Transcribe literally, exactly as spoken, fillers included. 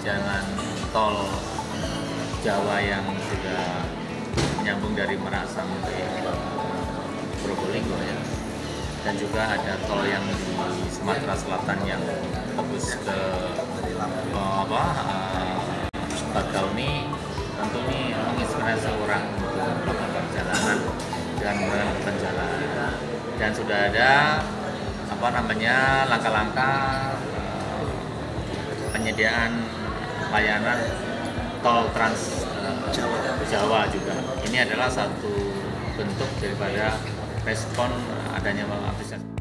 jalan tol Jawa yang sudah menyambung dari Merak sampai Probolinggo ya, dan juga ada tol yang di Sumatera Selatan yang fokus ke uh, apa uh, Bakauni. Tentu ini menginspirasi orang untuk melakukan perjalanan dengan menggunakan hutan jalan, dan sudah ada apa namanya langkah-langkah uh, penyediaan layanan tol Trans uh, Jawa. Jawa juga. Ini adalah satu bentuk daripada respon adanya apresiasi.